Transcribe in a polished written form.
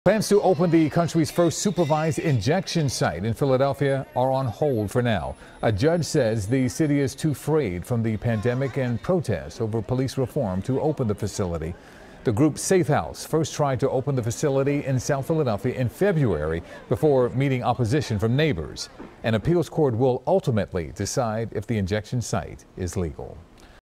Plans to open the country's first supervised injection site in Philadelphia are on hold for now. A judge says the city is too frayed from the pandemic and protests over police reform to open the facility. The group Safe House first tried to open the facility in South Philadelphia in February before meeting opposition from neighbors. An appeals court will ultimately decide if the injection site is legal.